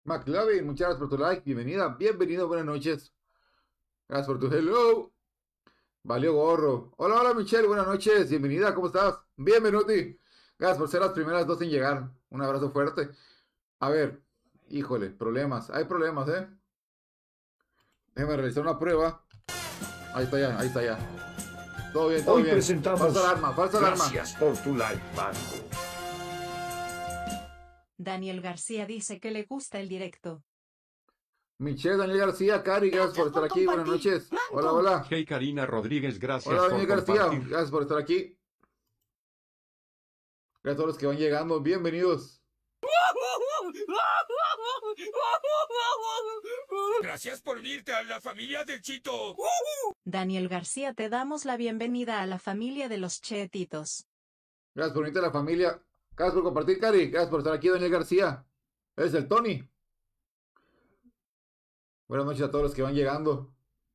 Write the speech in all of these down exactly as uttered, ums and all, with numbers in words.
McLovin, muchas gracias por tu like. Bienvenida, bienvenido, buenas noches. Gracias por tu hello. Valió gorro. Hola, hola Michelle, buenas noches. Bienvenida, ¿cómo estás? Bienvenuti. Gracias por ser las primeras dos en llegar. Un abrazo fuerte. A ver, híjole, problemas. Hay problemas, ¿eh? Déjame realizar una prueba. Ahí está ya, ahí está ya. Todo bien, todo Hoy bien. presentamos. Falsa alarma, falsa alarma. Gracias por tu like, Banco. Daniel García dice que le gusta el directo. Michelle, Daniel García, Cari, gracias, Gracias por estar por aquí. Buenas compartir. noches. Manco. Hola, hola. Hey Karina Rodríguez, gracias Hola, por Daniel García. compartir. Gracias por estar aquí. Gracias a todos los que van llegando. Bienvenidos. Gracias por unirte a la familia del Chito. Daniel García, te damos la bienvenida a la familia de los Chetitos. Gracias por unirte a la familia. Gracias por compartir, Cari. Gracias por estar aquí, Daniel García. Es el Tony. Buenas noches a todos los que van llegando.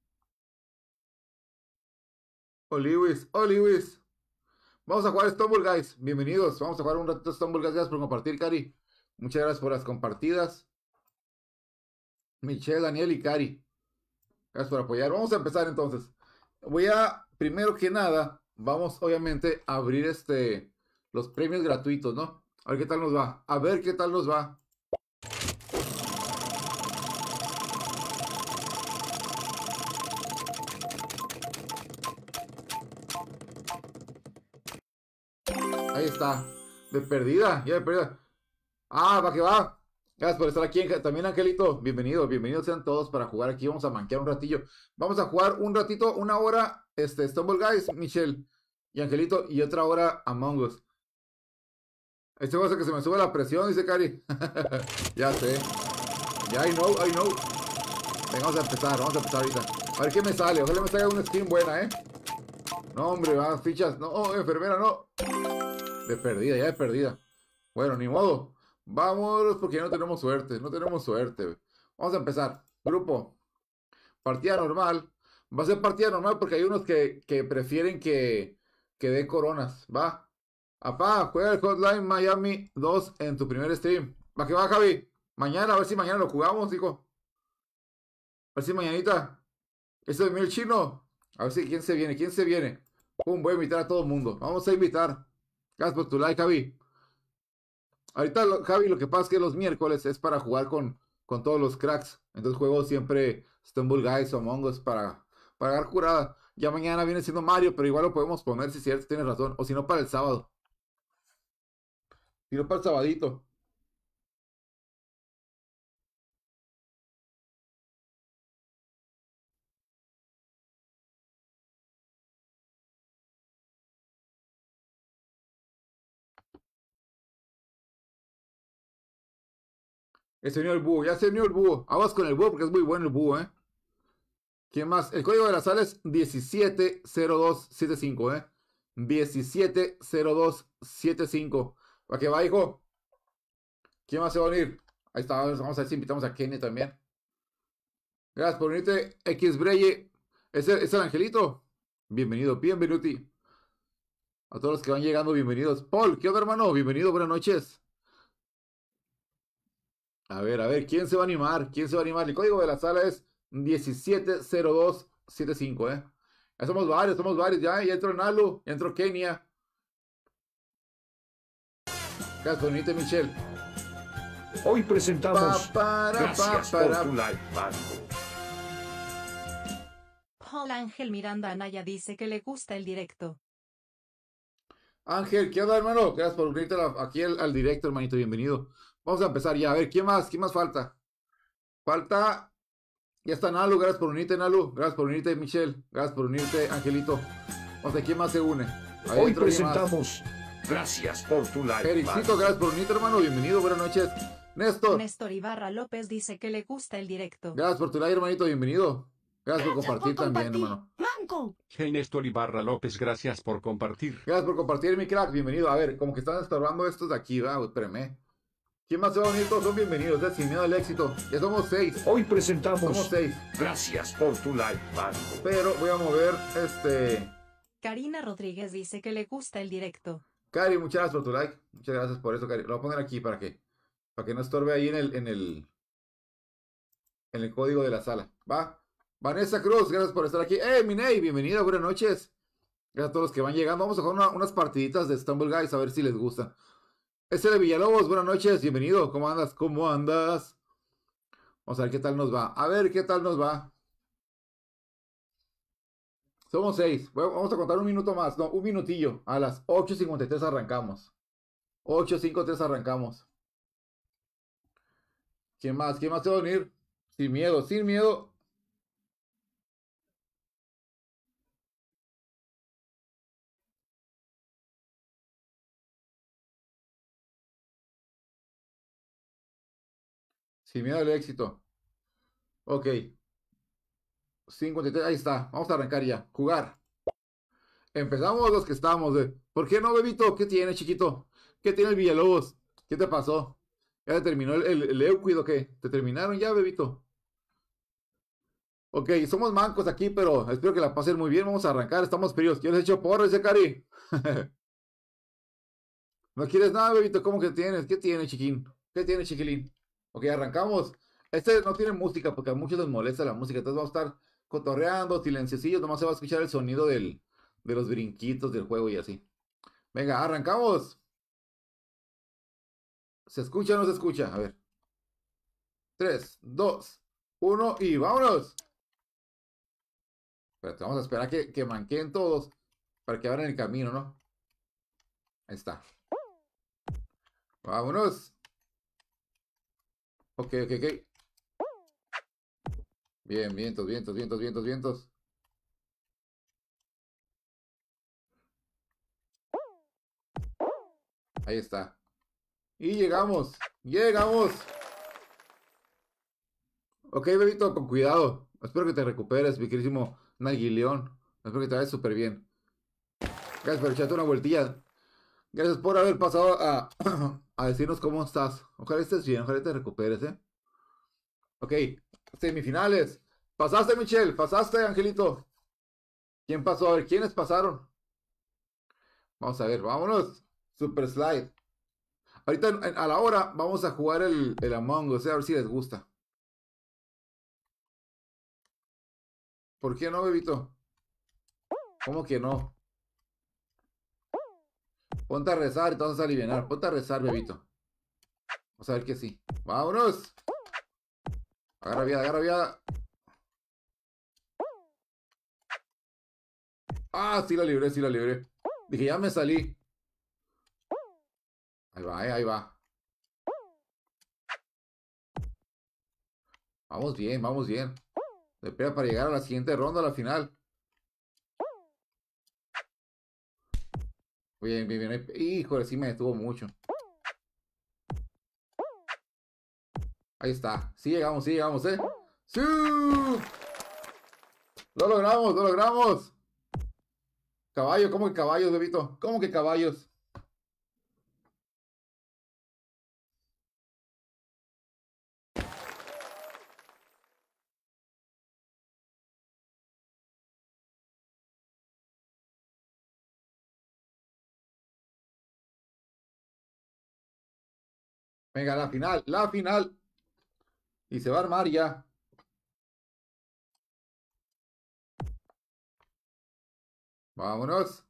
Oh, Lewis. Oh, Lewis. Vamos a jugar Stumble Guys. Bienvenidos. Vamos a jugar un ratito Stumble Guys. Gracias por compartir, Cari. Muchas gracias por las compartidas. Michelle, Daniel y Cari. Gracias por apoyar. Vamos a empezar entonces. Voy a, primero que nada, vamos obviamente a abrir este, los premios gratuitos, ¿no? A ver qué tal nos va. A ver qué tal nos va. Ahí está. De perdida. Ya de perdida. Ah, va que va. Gracias por estar aquí. También, Angelito. Bienvenidos. Bienvenidos sean todos para jugar aquí. Vamos a manquear un ratillo. Vamos a jugar un ratito, una hora, este, Stumble Guys, Michelle y Angelito. Y otra hora Among Us. Este va a hacer que se me sube la presión, dice Cari. Ya sé. Ya, I know, I know. Venga, vamos a empezar. Vamos a empezar ahorita. A ver qué me sale. Ojalá me salga una skin buena, ¿eh? No, hombre, va, fichas. No, oh, enfermera, no. De perdida, ya de perdida. Bueno, ni modo. Vámonos porque ya no tenemos suerte. No tenemos suerte. Vamos a empezar. Grupo. Partida normal. Va a ser partida normal porque hay unos que, que prefieren que, que dé coronas. Va. Apá, juega el Hotline Miami dos en tu primer stream. Va que va, Javi. Mañana, a ver si mañana lo jugamos, hijo. A ver si mañanita. Eso es mi el chino. A ver si quién se viene, quién se viene. Pum, voy a invitar a todo el mundo. Vamos a invitar. Gracias por tu like, Javi. Ahorita, lo, Javi, lo que pasa es que los miércoles es para jugar con, con todos los cracks. Entonces juego siempre Stumble Guys o Among Us para, para dar curada. Ya mañana viene siendo Mario, pero igual lo podemos poner si es cierto, tienes razón. O si no, para el sábado. Si no, para el sabadito. Se unió el búho, ya se unió el búho. Aguas con el búho porque es muy bueno el búho, ¿eh? ¿Quién más? El código de la sala es diecisiete cero dos setenta y cinco, ¿eh? diecisiete cero dos setenta y cinco. ¿Para qué va, hijo? ¿Quién más se va a unir? Ahí está, vamos a ver si invitamos a Kenny también. Gracias por unirte, X Breye. ¿Es el, es el Angelito? Bienvenido, bienvenuti. A todos los que van llegando, bienvenidos. Paul, ¿qué onda, hermano? Bienvenido, buenas noches. A ver, a ver, ¿quién se va a animar? ¿Quién se va a animar? El código de la sala es diecisiete cero dos setenta y cinco, ¿eh? Ya somos varios, somos varios. Ya, ya entró Nalu, ya entró Kenia. Gracias por unirte, Michelle. Hoy presentamos. Pa, para, Gracias pa, para. por tu like, Banco. Paul Ángel Miranda Anaya dice que le gusta el directo. Ángel, ¿qué onda, hermano? Gracias por unirte a la- aquí al, al directo, hermanito. Bienvenido. Vamos a empezar ya. A ver, ¿quién más? ¿Quién más falta? Falta. Ya está Nalu. Gracias por unirte, Nalu. Gracias por unirte, Michelle. Gracias por unirte, Angelito. Vamos a ver quién más se une. Ahí Hoy entró alguien más. presentamos. Gracias por tu like, Ericito, Banco. gracias por unirte, hermano. Bienvenido, buenas noches. Néstor, Néstor Ibarra López dice que le gusta el directo. gracias por tu like, hermanito. Bienvenido. Gracias por Gracias compartir por también, compartir. hermano. Manco. Hey Néstor Ibarra López, gracias por compartir. Gracias por compartir, mi crack. Bienvenido. A ver, como que están estorbando estos de aquí, ¿verdad? Espérame. ¿Quién más se va a unir? Todos son bienvenidos, ¿eh? Sin miedo al éxito. Ya somos seis. Hoy Somos presentamos. seis. Gracias por tu like, Banco. Pero voy a mover este. Karina Rodríguez dice que le gusta el directo. Cari, muchas gracias por tu like. Muchas gracias por eso, Cari. Lo voy a poner aquí para que, para que no estorbe ahí en el, en el, en el código de la sala. Va. Vanessa Cruz, gracias por estar aquí. ¡Eh, Minei! Bienvenida, buenas noches. Gracias a todos los que van llegando. Vamos a jugar una, unas partiditas de Stumble Guys a ver si les gusta. Este de Villalobos, buenas noches, bienvenido. ¿Cómo andas? ¿Cómo andas? Vamos a ver qué tal nos va. A ver qué tal nos va. Somos seis. Bueno, vamos a contar un minuto más. No, un minutillo. A las ocho cincuenta y tres arrancamos. ocho cincuenta y tres arrancamos. ¿Quién más? ¿Quién más se va a unir? Sin miedo, sin miedo. Sin miedo al éxito. Ok. cincuenta y tres, ahí está. Vamos a arrancar ya. Jugar. Empezamos los que estamos. De... ¿Por qué no, bebito? ¿Qué tiene, chiquito? ¿Qué tiene el Villalobos? ¿Qué te pasó? ¿Ya te terminó el, el, el Euclid o qué? ¿Te terminaron ya, bebito? Ok, somos mancos aquí, pero espero que la pasen muy bien. Vamos a arrancar. Estamos fríos. Yo les he hecho porras, ¿eh, Cari? ¿No quieres nada, bebito? ¿Cómo que tienes? ¿Qué tiene, chiquín? ¿Qué tiene, chiquilín? Ok, arrancamos. Este no tiene música porque a muchos les molesta la música. Entonces vamos a estar cotorreando, silenciosillos. Nomás se va a escuchar el sonido del, de los brinquitos del juego y así. Venga, arrancamos. ¿Se escucha o no se escucha? A ver. tres, dos, uno y vámonos. Espérate, vamos a esperar que, que manqueen todos para que abran el camino, ¿no? Ahí está. Vámonos. Ok, ok, ok. Bien, vientos, vientos, vientos, vientos, vientos. Ahí está. Y llegamos. Llegamos. Ok, bebito, con cuidado. Espero que te recuperes, mi queridísimo Nalguileón. Espero que te vayas súper bien. Gracias por echarte una vueltilla. Gracias por haber pasado a, a decirnos cómo estás. Ojalá estés bien, ojalá te recuperes, ¿eh? Ok, semifinales. Pasaste, Michelle, pasaste, Angelito. ¿Quién pasó? A ver, ¿quiénes pasaron? Vamos a ver, vámonos. Super Slide. Ahorita a la hora vamos a jugar el, el Among Us, a ver si les gusta. ¿Por qué no, bebito? ¿Cómo que no? Ponte a rezar y te vas a aliviar. Ponte a rezar, bebito. Vamos a ver que sí. ¡Vámonos! Agarra viada, agarra viada. Ah, sí la libré, sí la libré. Dije, ya me salí. Ahí va, eh, ahí va. Vamos bien, vamos bien. De pega para llegar a la siguiente ronda, a la final. Bien, bien, bien. Híjole, sí me detuvo mucho. Ahí está. Sí llegamos, sí llegamos, ¿eh? ¡Sí! ¡Lo logramos, lo logramos! Caballo, ¿cómo que caballos, bebito? ¿Cómo que caballos? Venga, la final, la final. Y se va a armar ya. Vámonos.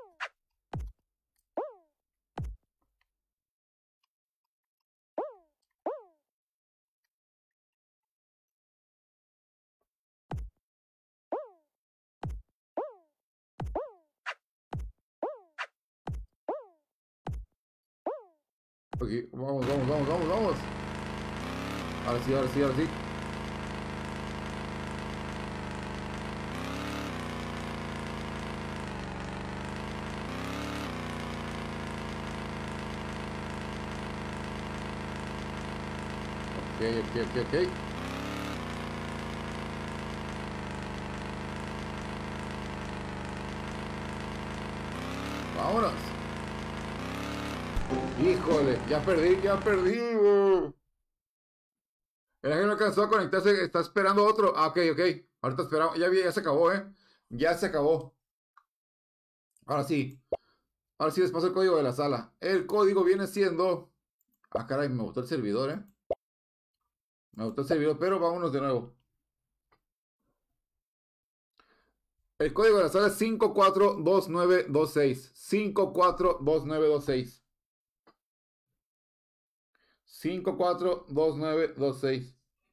Ok, vamos, vamos, vamos, vamos, vamos. Ahora sí, ahora sí, ahora sí. Ok, ok, ok, ok. Vámonos. Híjole, ya perdí, ya perdí. uh. El ángel no alcanzó a conectarse, está esperando otro. Ah, ok, ok. Ahorita esperamos, ya, vi- ya se acabó, ¿eh? Ya se acabó. Ahora sí. Ahora sí les paso el código de la sala. El código viene siendo... Ah, caray, me botó el servidor, ¿eh? Me gustó ese video, pero vámonos de nuevo. El código de la sala es cinco cuatro dos nueve dos seis. cinco cuatro dos nueve dos seis. cinco cuatro dos nueve dos seis.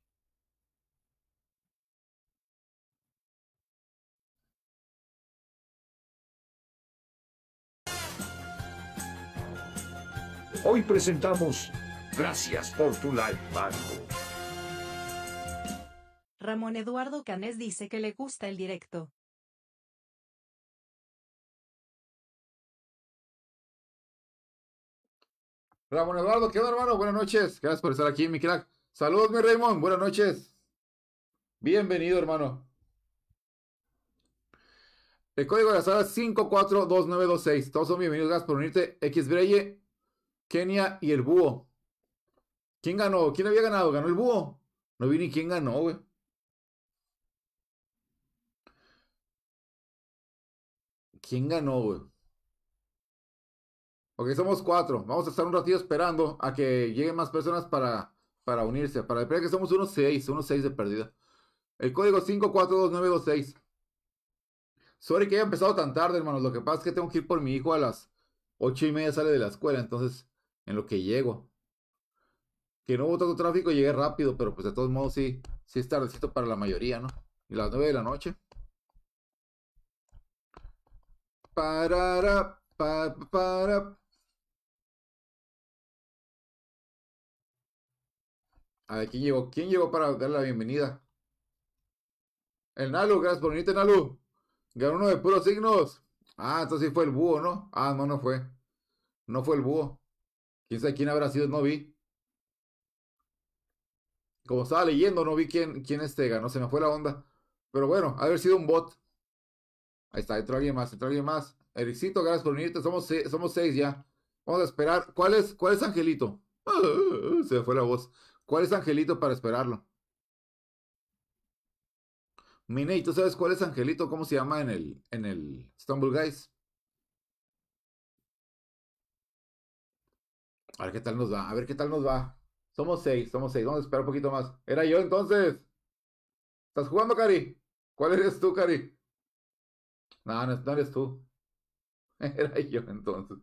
Hoy presentamos Gracias por tu like, Marco. Ramón Eduardo Canés dice que le gusta el directo. Ramón Eduardo, ¿qué onda, hermano? Buenas noches. Gracias por estar aquí, mi crack. Saludos, mi Raymond. Buenas noches. Bienvenido, hermano. El código de la sala es cinco cuatro dos nueve dos seis. Todos son bienvenidos. Gracias por unirte. X Breye, Kenia y el Búho. ¿Quién ganó? ¿Quién había ganado? ¿Ganó el Búho? No vi ni quién ganó, güey. ¿Quién ganó, güey? Ok, somos cuatro. Vamos a estar un ratito esperando a que lleguen más personas para, para unirse. Para esperar que somos unos seis. Unos seis de perdida. El código es cinco cuatro dos nueve dos seis. Sorry que haya empezado tan tarde, hermanos. Lo que pasa es que tengo que ir por mi hijo a las ocho y media, sale de la escuela. Entonces, en lo que llego. Que no hubo tanto tráfico, llegué rápido. Pero pues de todos modos sí, sí es tardecito para la mayoría, ¿no? Y las nueve de la noche. Para, para, para. A ver, ¿quién llegó? ¿Quién llegó para darle la bienvenida? El Nalu, gracias por unirte, Nalu. Ganó uno de puros signos. Ah, entonces sí fue el Búho, ¿no? Ah, no, no fue. No fue el Búho. ¿Quién sabe quién habrá sido? No vi. Como estaba leyendo, no vi quién, quién este ganó. Se me fue la onda. Pero bueno, ha haber sido un bot. Ahí está, entró alguien más, entró alguien más. Ericito, gracias por unirte. Somos, se- somos seis ya. Vamos a esperar. ¿Cuál es, cuál es Angelito? Se me fue la voz. ¿Cuál es Angelito para esperarlo? Miney, ¿tú sabes cuál es Angelito? ¿Cómo se llama en el, en el Stumble Guys? A ver qué tal nos va, a ver qué tal nos va. Somos seis, somos seis. Vamos a esperar un poquito más. Era yo entonces. ¿Estás jugando, Cari? ¿Cuál eres tú, Cari? No, no, no eres tú. Era yo entonces.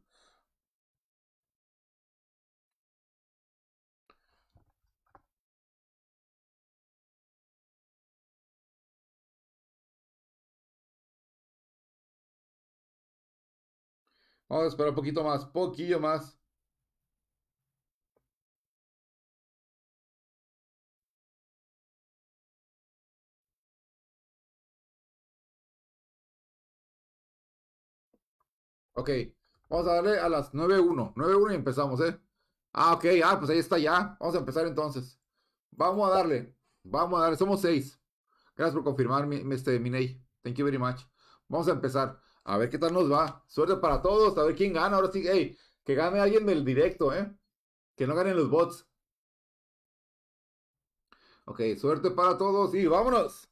Vamos a esperar un poquito más, poquillo más. Ok, vamos a darle a las nueve uno. nueve uno y empezamos, ¿eh? Ah, ok, ah, pues ahí está ya. Vamos a empezar entonces. Vamos a darle. Vamos a darle. Somos seis. Gracias por confirmar, mi, mi- este, Minei. Thank you very much. Vamos a empezar. A ver qué tal nos va. Suerte para todos. A ver quién gana. Ahora sí, hey, que gane alguien del directo, ¿eh? Que no ganen los bots. Ok, suerte para todos y vámonos.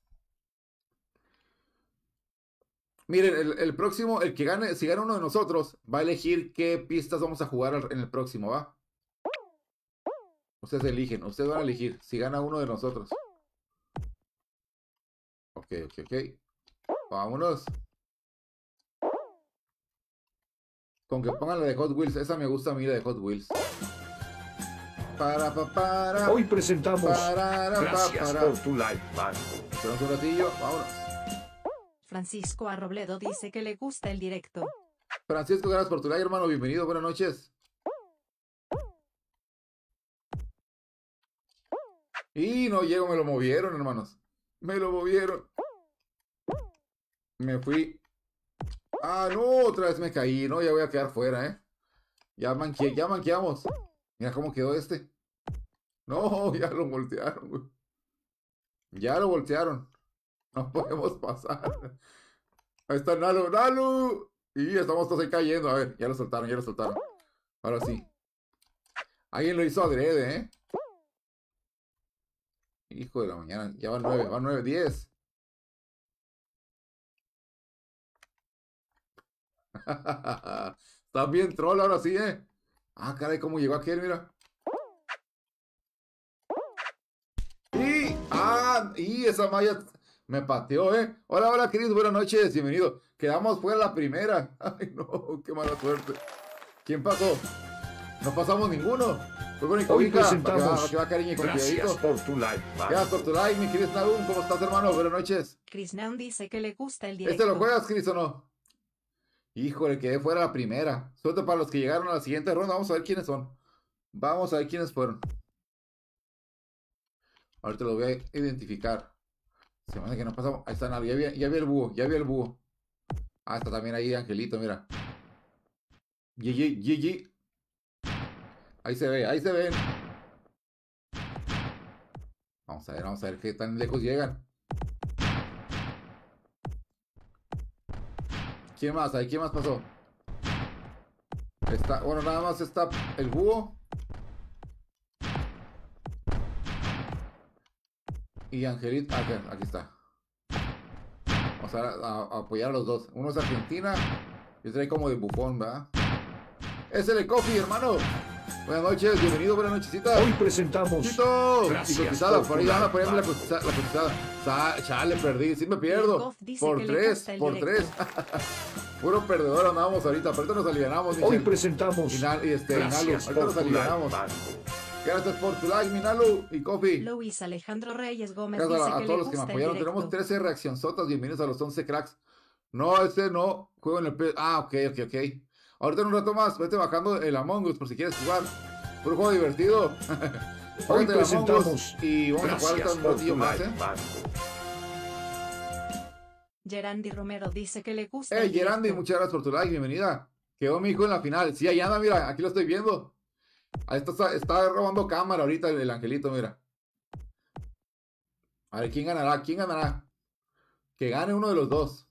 Miren, el, el próximo, el que gane, si gana uno de nosotros, va a elegir qué pistas vamos a jugar al- en el próximo, ¿va? Ustedes eligen, ustedes van a elegir si gana uno de nosotros. Ok, ok, ok. Vámonos. Con que pongan la de Hot Wheels, esa me gusta a mí, la de Hot Wheels. Para, pa, para. Hoy presentamos Para, pa, Gracias para. por tu like, Marco. Esperamos un ratillo, vámonos. Francisco Arrobledo dice que le gusta el directo. Francisco, gracias por tu like, hermano. Bienvenido, buenas noches. Y no llego, me lo movieron, hermanos. Me lo movieron. Me fui. Ah, no, otra vez me caí. No, ya voy a quedar fuera, ¿eh? Ya manqué, ya manqueamos. Mira cómo quedó este. No, ya lo voltearon, güey. Ya lo voltearon. No podemos pasar. Ahí está Nalu, Nalu. Y estamos todos ahí cayendo. A ver, ya lo soltaron, ya lo soltaron. Ahora sí. Alguien lo hizo adrede, ¿eh? Hijo de la mañana. Ya van nueve, van nueve, diez. Está bien troll ahora sí, ¿eh? Ah, caray, cómo llegó aquel, mira. Ah, y esa malla me pateó, ¿eh? Hola, hola, Cris, buenas noches, bienvenido. Quedamos fuera la primera. Ay, no, qué mala suerte. ¿Quién pasó? No pasamos ninguno. Fue con mi Hoy cobija. Para que va, presentamos para que va, cariño, y con Gracias cuidadito. por tu like, man. Gracias por tu like, mi Cris Nalum. ¿Cómo estás, hermano? Buenas noches. Chris Naun dice que le gusta el ¿Este directo. lo juegas, Cris, o no? Híjole, quedé fuera la primera. Suerte para los que llegaron a la siguiente ronda. Vamos a ver quiénes son. Vamos a ver quiénes fueron. Ahorita lo voy a identificar. Se me hace que no pasamos. Ahí están. Ya vi, ya vi el búho. Ya vi el búho. Ah, está también ahí Angelito, mira. G G, G G. Ahí se ve, ahí se ven. Vamos a ver, vamos a ver qué tan lejos llegan. ¿Quién más? Ahí, ¿quién más pasó? Está, bueno, nada más está el búho. Y Angelito. Ah, aquí, aquí está. Vamos a, a, a apoyar a los dos. Uno es Argentina y otro ahí como de bufón, ¿verdad? Es el Coffee, hermano. Buenas noches, bienvenido, buenas nochecitas. Hoy presentamos ¡Chito! Y Gracias cotizada, por por ahí tu anda like, poniendo la mano. cotizada. La cotizada. Sa- Chale, perdí, sí me pierdo. Goff dice Por que le tres, gusta el por tres. directo. Puro perdedor andamos ahorita. Ahorita nos alivianamos, Hoy Michelle. presentamos Y, Nal- y este, Nalu. Gracias Ahorita por nos tu like, alivianamos. man. Gracias por tu like, mi Nalu y Coffee. Luis Alejandro Reyes Gómez Gracias dice a, a que todos le los que me gusta el apoyaron. directo. Tenemos trece reaccionzotas. Bienvenidos a los once cracks. No, ese no. Juego en el P. Ah, ok, ok, ok. Ahorita en un rato más, vete bajando el Among Us por si quieres jugar. Puro juego divertido. Hoy Bájate el Among Us presentamos y vamos a jugar Gracias ahorita un por ratillo tu más, like, ¿eh? man. Gerandi Romero dice que le gusta Hey, el directo. Gerandi, muchas gracias por tu like, bienvenida. Quedó mi hijo en la final. Sí, ahí anda, mira, aquí lo estoy viendo. Ahí está, está robando cámara ahorita el, el Angelito, mira. A ver, ¿quién ganará? ¿Quién ganará? Que gane uno de los dos.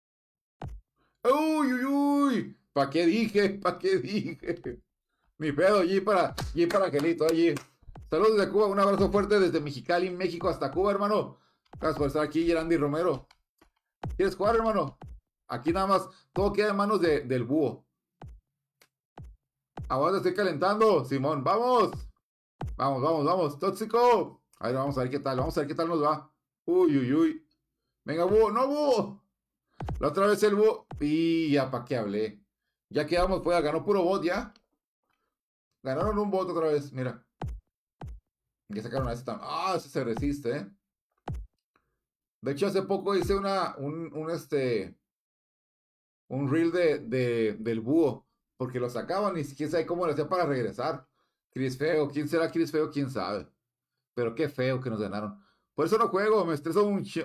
Uy, uy, uy. ¿Para qué dije? ¿Para qué dije? Mi pedo, allí para, allí para Angelito, allí. Saludos desde Cuba, un abrazo fuerte desde Mexicali, México, hasta Cuba, hermano. Gracias por estar aquí, Gerandi Romero. ¿Quieres jugar, hermano? Aquí nada más, todo queda en manos de, del búho. Aguanta, estoy calentando, Simón, vamos. Vamos, vamos, vamos, tóxico. A ver, vamos a ver qué tal, vamos a ver qué tal nos va. Uy, uy, uy. Venga, búho, no, búho. La otra vez el búho. Y ya, ¿para qué hablé? Ya quedamos, pues, ganó puro bot, ya. Ganaron un bot otra vez, mira. Que sacaron a esta. Ah, ese se resiste, eh. De hecho, hace poco hice una, un, un este, un reel de, de, del búho, porque lo sacaban y quién sabe cómo lo hacía para regresar. Chris Feo, ¿quién será Chris Feo? ¿Quién sabe? Pero qué feo que nos ganaron. Por eso no juego, me estreso mucho.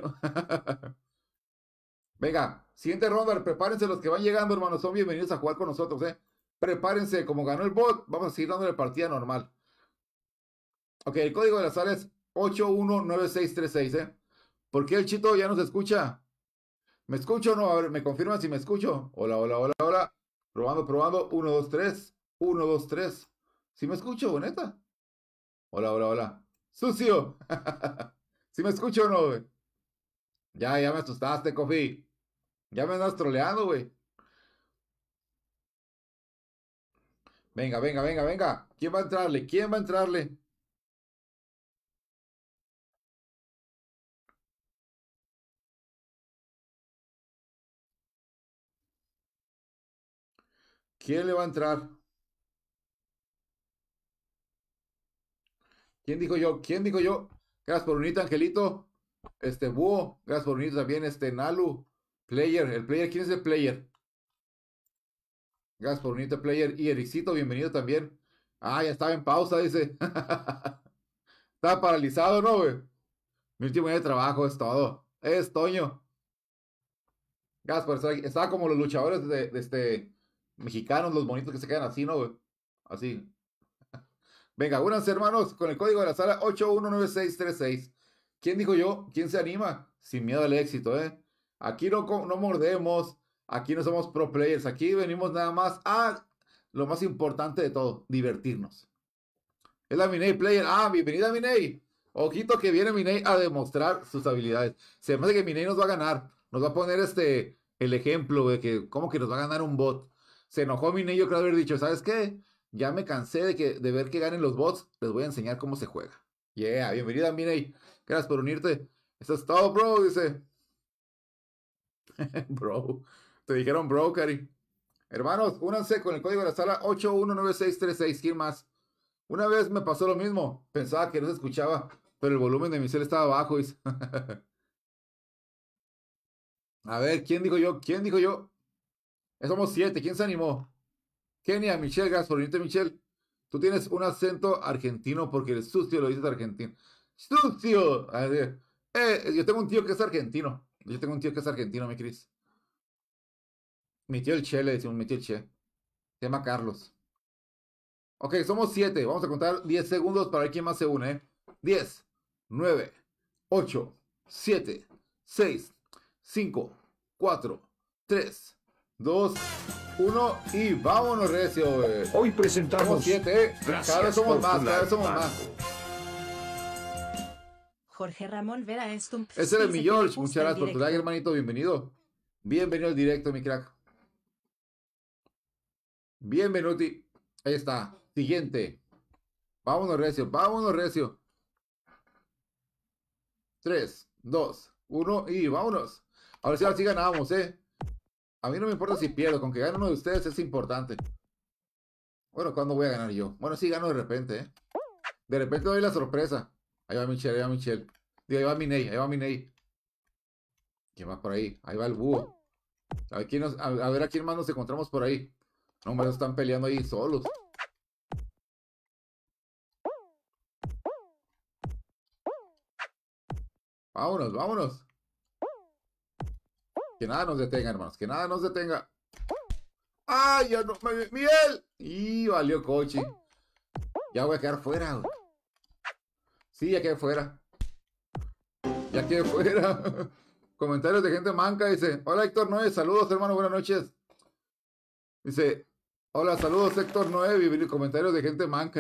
Venga, siguiente ronda, prepárense los que van llegando, hermanos, son bienvenidos a jugar con nosotros, eh. Prepárense, como ganó el bot, vamos a seguir dándole partida normal. Ok, el código de la sala es ocho uno nueve seis tres seis, eh. ¿Por qué el Chito ya no se escucha? ¿Me escucho o no? A ver, ¿me confirman si me escucho? Hola, hola, hola, hola. Probando, probando. uno, dos, tres. uno, dos, tres. ¿Sí me escucho, neta? Hola, hola, hola. ¡Sucio! ¿Sí me escucho o no, güey? Ya, ya me asustaste, Coffee. Ya me andas troleando, güey. Venga, venga, venga, venga. ¿Quién va a entrarle? ¿Quién va a entrarle? ¿Quién le va a entrar? ¿Quién dijo yo? ¿Quién dijo yo? Gracias por unirte, Angelito. Este, Búho. Gracias por unirte también, este, Nalu. Player. ¿El player? ¿Quién es el player? Gracias por unirte, player. Y Ericito, bienvenido también. Ah, ya estaba en pausa, dice. Estaba paralizado, ¿no, güey? Mi último día de trabajo es todo. Es Toño. Gracias por estar aquí. Estaba como los luchadores de, de este mexicanos, los bonitos que se quedan así, ¿no, güey? Así. Venga, únanse, hermanos, con el código de la sala ocho uno nueve seis tres seis. ¿Quién dijo yo? ¿Quién se anima? Sin miedo al éxito, ¿eh? Aquí no, no mordemos. Aquí no somos pro players. Aquí venimos nada más a lo más importante de todo, divertirnos. Es la Minei Player. Ah, bienvenida, Minei. Ojito que viene Minei a demostrar sus habilidades. Se me hace que Minei nos va a ganar. Nos va a poner este el ejemplo de que cómo que nos va a ganar un bot. Se enojó Minei, yo creo haber dicho, ¿sabes qué? Ya me cansé de, que, de ver que ganen los bots. Les voy a enseñar cómo se juega. Yeah, bienvenida, Miney. Gracias por unirte. Eso es todo, bro, dice. Bro. Te dijeron bro, Cari. Hermanos, únanse con el código de la sala ocho uno nueve seis tres seis. ¿Quién más? Una vez me pasó lo mismo. Pensaba que no se escuchaba, pero el volumen de mi cel estaba bajo. Dice. A ver, ¿quién dijo yo? ¿Quién dijo yo? Somos siete. ¿Quién se animó? Kenia, Michelle, gracias por unirte, Michelle. Tú tienes un acento argentino porque el sucio lo dices argentino. ¡Sucio! A ver, eh, yo tengo un tío que es argentino. Yo tengo un tío que es argentino, mi Cris. Mi tío el Che, le decimos, mi tío el Che. Se llama Carlos. Ok, somos siete. Vamos a contar diez segundos para ver quién más se une. ¿eh? diez, nueve, ocho, siete, seis, cinco, cuatro, tres, dos, uno y vámonos, recio. Eh. Hoy Somos presentamos siete, ¿eh? Gracias Cada vez somos por más, tu cada vez somos like, más. Jorge Ramón Vera Stump. Ese es dice mi que le George. gusta Muchas el gracias por tu like, directo. hermanito. Bienvenido. Bienvenido al directo, mi crack. Bienvenido. Ahí está. Siguiente. Vámonos, recio. Vámonos, recio. tres, dos, uno y vámonos. Ahora sí, ahora sí ganamos, ¿eh? A mí no me importa si pierdo. Con que gane uno de ustedes es importante. Bueno, ¿cuándo voy a ganar yo? Bueno, sí gano de repente, ¿eh? De repente doy la sorpresa. Ahí va Michelle, ahí va Michelle. Digo, ahí va Miney, ahí va Miney. ¿Quién va por ahí? Ahí va el búho. A ver, quién nos, a, a ver a quién más nos encontramos por ahí. No, hombre, están peleando ahí solos. Vámonos, vámonos. Que nada nos detenga, hermanos. Que nada nos detenga. ¡Ay, ya no! me- ¡Miguel! Y valió coche. Ya voy a quedar fuera, güey. Sí, ya quedé fuera. Ya quedé fuera. Comentarios de gente manca. Dice, hola Héctor Noé, saludos hermano, buenas noches. Dice, hola, saludos Héctor Noé. Comentarios de gente manca.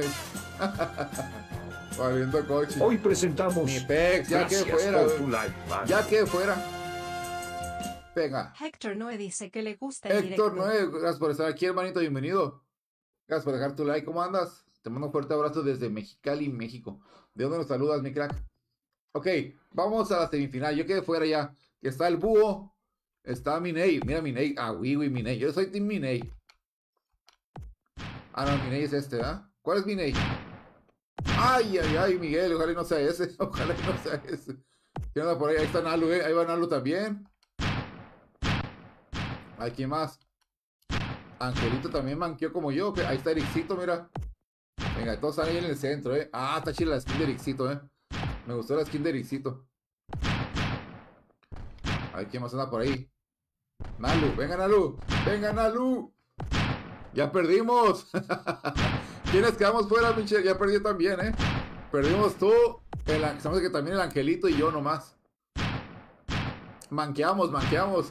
Valiendo coche. Hoy presentamos Mi pex, ya quedé Gracias fuera, por güey. tu like, mano. Ya quedé fuera. Venga. Héctor Noé dice que le gusta el Héctor directo. Noé, gracias por estar aquí, hermanito, bienvenido. Gracias por dejar tu like, ¿cómo andas? Te mando un fuerte abrazo desde Mexicali, México. ¿De dónde nos saludas, mi crack? Ok, vamos a la semifinal. Yo quedé fuera ya. Que está el búho. Está Miney. Mira Miney. Ah, oui, oui, Miney. Yo soy Team Miney. Ah, no, Miney es este, ¿ah? ¿Cuál es Miney? Ay, ay, ay, Miguel. Ojalá y no sea ese. Ojalá y no sea ese. ¿Quién anda por ahí? Ahí está Nalu, ¿eh? Ahí va Nalu también. Ay, ¿quién más? Angelito también manqueó como yo. Que ahí está Ericito, mira. Venga, todos están ahí en el centro, ¿eh? Ah, está chida la skin de Ericito, ¿eh? Me gustó la skin de Ericito. A ver quién más anda por ahí. Nalu, venga Nalu. Venga Nalu. Ya perdimos. ¿Quiénes quedamos fuera, Michelle? Ya perdí también, ¿eh? Perdimos tú. El, sabemos que también el Angelito y yo nomás. Manqueamos, manqueamos.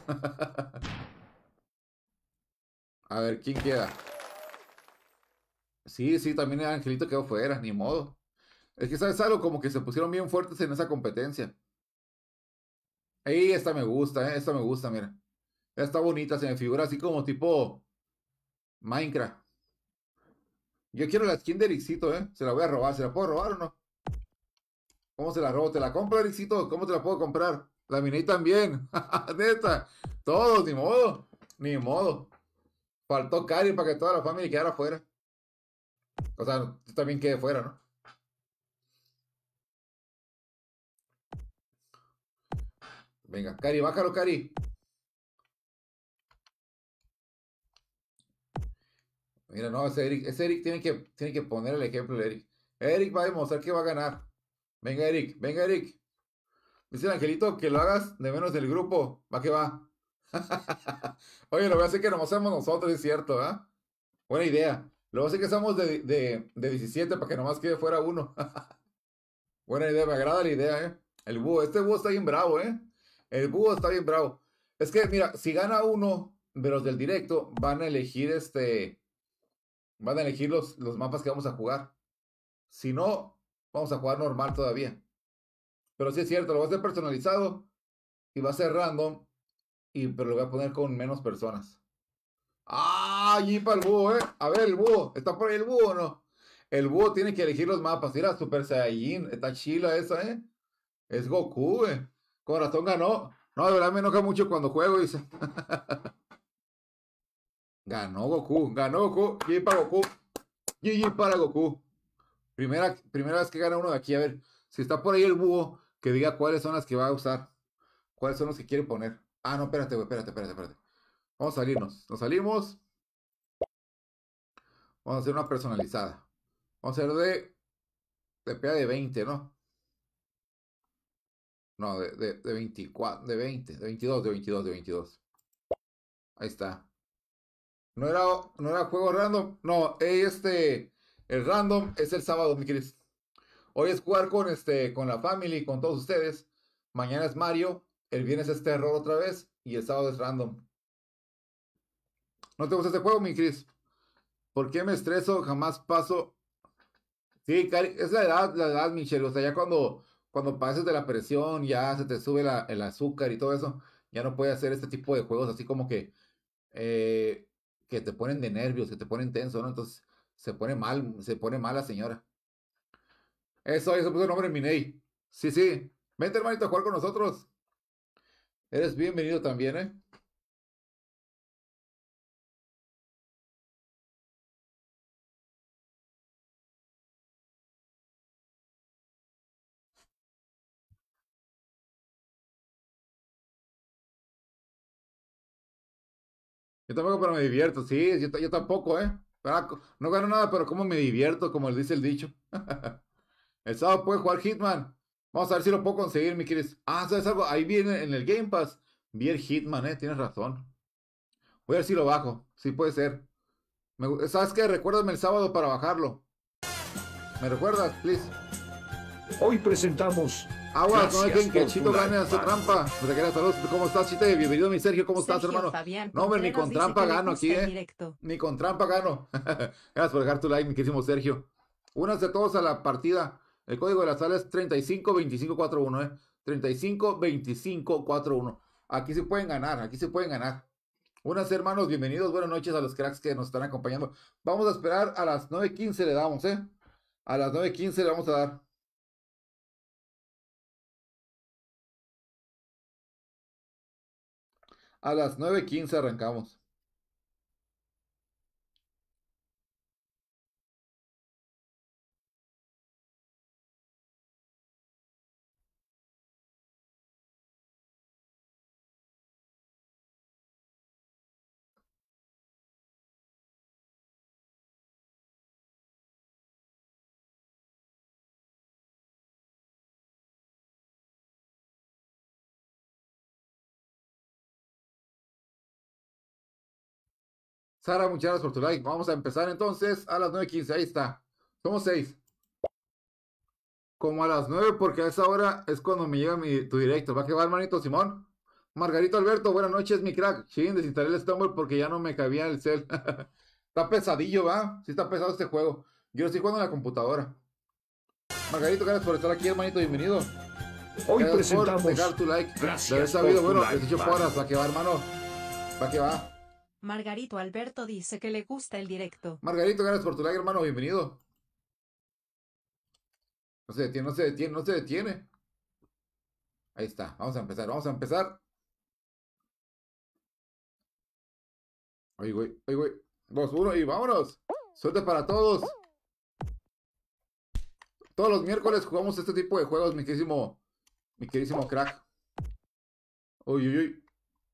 A ver, ¿quién queda? Sí, sí, también el Angelito quedó fuera, ni modo. Es que, ¿sabes algo? Como que se pusieron bien fuertes en esa competencia. Ey, esta me gusta, ¿eh? Esta me gusta, mira. Esta está bonita, se me figura así como tipo Minecraft. Yo quiero la skin de Ericito, ¿eh? Se la voy a robar. ¿Se la puedo robar o no? ¿Cómo se la robo? ¿Te la compro, Ericito? ¿Cómo te la puedo comprar? La Miney también. Neta. Todos, ni modo. Ni modo. Faltó Cari para que toda la familia quedara fuera. O sea, tú también quede fuera, ¿no? Venga, Cari, bájalo, Cari. Mira, no, ese Eric, ese Eric tiene que, tiene que poner el ejemplo de Eric. Eric va a demostrar que va a ganar. Venga, Eric, venga, Eric. Dice el Angelito que lo hagas de menos del grupo. Va que va. Oye, lo voy a hacer que nomás seamos nosotros, es cierto, ¿eh? Buena idea. Lo voy a hacer que seamos de, de, de diecisiete para que nomás quede fuera uno. Buena idea, me agrada la idea, ¿eh? El búho, este búho está bien bravo, ¿eh? El búho está bien bravo. Es que, mira, si gana uno de los del directo, van a elegir este... Van a elegir los, los mapas que vamos a jugar. Si no, vamos a jugar normal todavía. Pero sí es cierto, lo voy a hacer personalizado. Y va a ser random. Y, pero lo voy a poner con menos personas. ¡Ah! Allí para el búho, ¿eh? A ver, el búho. ¿Está por ahí el búho o no? El búho tiene que elegir los mapas. Mira, Super Saiyajin. Está chila esa, ¿eh? Es Goku, güey. Con razón ganó. No, de verdad me enoja mucho cuando juego, dice. Ganó Goku. Ganó Goku. G G para Goku. G G para Goku. Primera, primera vez que gana uno de aquí. A ver, si está por ahí el búho, que diga cuáles son las que va a usar. Cuáles son los que quiere poner. Ah, no, espérate, güey. Espérate, espérate, espérate. Vamos a salirnos. Nos salimos. Vamos a hacer una personalizada. Vamos a hacer de... De P A de veinte, ¿no? No, de, de, de veinticuatro, de veinte, de veintidós, de veintidós, de veintidós. Ahí está. No era, no era juego random. No, este... El random es el sábado, mi querido. Hoy es jugar con, este, con la family, con todos ustedes. Mañana es Mario. El viernes es terror otra vez. Y el sábado es random. ¿No te gusta este juego, mi Chris? ¿Por qué me estreso? Jamás paso. Sí, Cari, es la edad, la edad, Michelle. O sea, ya cuando, cuando pases de la presión, ya se te sube la, el azúcar y todo eso, ya no puedes hacer este tipo de juegos así como que, eh, que te ponen de nervios, que te ponen tenso, ¿no? Entonces se pone mal, se pone mal la señora. Eso, eso puso el nombre en Minei. Sí, sí. Vente, hermanito, a jugar con nosotros. Eres bienvenido también, ¿eh? Yo tampoco, pero me divierto. Sí, yo, yo tampoco, ¿eh? Ah, co- No gano nada, pero como me divierto, como le dice el dicho. El sábado puede jugar Hitman. Vamos a ver si lo puedo conseguir, mi querido. Ah, ¿sabes algo? Ahí viene en el Game Pass. Vi el Hitman, ¿eh? Tienes razón. Voy a ver si lo bajo. Sí, puede ser. Me gu- ¿Sabes qué? Recuérdame el sábado para bajarlo. ¿Me recuerdas, please? Hoy presentamos Aguas, no Gracias dejen que por Chito tu gane a like, su man. trampa. No te quedas, saludos. ¿Cómo estás, Chite? Bienvenido, mi Sergio. ¿Cómo estás, Sergio hermano? Fabián No, hombre, ni Contreras con dice trampa que le gano gusta aquí, el ¿eh? directo. Ni con trampa gano. Gracias por dejar tu like, mi querísimo Sergio. Únanse todos a la partida. El código de la sala es treinta y cinco veinticinco cuarenta y uno, ¿eh? treinta y cinco veinticinco cuarenta y uno. Aquí se pueden ganar, aquí se pueden ganar. Únanse, hermanos, bienvenidos. Buenas noches a los cracks que nos están acompañando. Vamos a esperar a las nueve quince le damos, ¿eh? A las nueve quince le vamos a dar. A las nueve quince arrancamos. Sara, muchas gracias por tu like. Vamos a empezar entonces a las nueve quince. Ahí está. Somos seis. Como a las nueve, porque a esa hora es cuando me llega mi, tu directo. ¿Va que va, hermanito Simón? Margarito Alberto, buenas noches, mi crack. Sí, desinstalé el Stumble porque ya no me cabía el cel. Está pesadillo, ¿va? Sí está pesado este juego. Yo lo estoy jugando en la computadora. Margarito, gracias por estar aquí, hermanito. Bienvenido. Hoy Gracias por presentamos dejar tu like. Gracias De haber por sabido, tu bueno, like, les he hecho man. porras. ¿Va que va, hermano? ¿Va que va? Margarito Alberto dice que le gusta el directo. Margarito, gracias por tu like, hermano. Bienvenido. No se detiene, no se detiene, no se detiene. Ahí está. Vamos a empezar, vamos a empezar. Ay, güey, ay, güey. Dos, uno y vámonos. Suerte para todos. Todos los miércoles jugamos este tipo de juegos, mi querísimo, mi querísimo crack. Uy, uy, uy.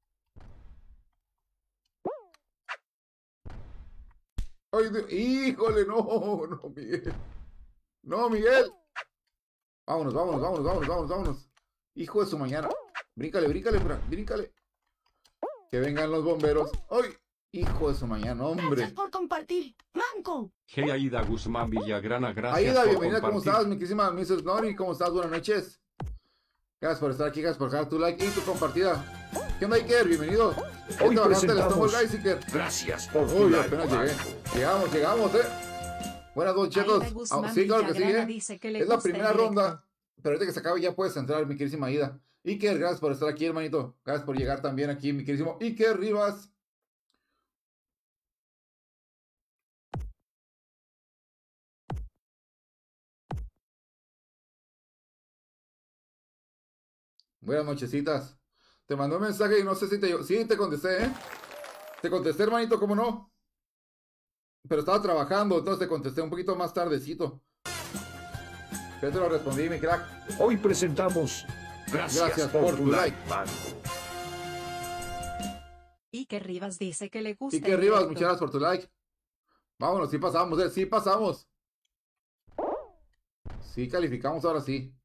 Ay, Dios, híjole, no, no, Miguel. No, Miguel. Vámonos, vámonos, vámonos, vámonos, vámonos, vámonos. Hijo de su mañana. Bríncale, bríncale, Fran, bríncale. Que vengan los bomberos. ¡Ay! Hijo de su mañana, hombre. Gracias por compartir. Manco. Hey Aida Guzmán Villagrana, gracias Aida, por bienvenida, ¿cómo compartir. estás, mi querísima missus Nori? ¿Cómo estás? Buenas noches. Gracias por estar aquí, gracias por dejar tu like y tu compartida. ¿Qué onda, Iker? Bienvenido. Hoy ¿Qué te bajaste el presentamos Stumble Guys, Iker? Gracias por tu Uy, like, apenas man. llegué. Llegamos, llegamos, eh. Buenas noches, chetos. Aida Guzmán Ah, sí, claro que sí, Villagrana eh. dice que le Es la gusta el primera directo. ronda. Pero ahorita que se acabe ya puedes entrar, mi querísima Aida. Iker, gracias por estar aquí, hermanito. Gracias por llegar también aquí, mi querísimo Iker Rivas. Buenas nochecitas. Te mandó un mensaje y no sé si te... Sí, te contesté, ¿eh? Te contesté, hermanito, ¿cómo no? Pero estaba trabajando, entonces te contesté un poquito más tardecito. Pero te lo respondí, mi crack. Hoy presentamos Gracias, Gracias por, por tu tu like, like. Manco. Y que Rivas dice que le gusta. Y que el Rivas, directo. muchas gracias por tu like. Vámonos, sí pasamos, eh, sí pasamos. Sí calificamos ahora sí.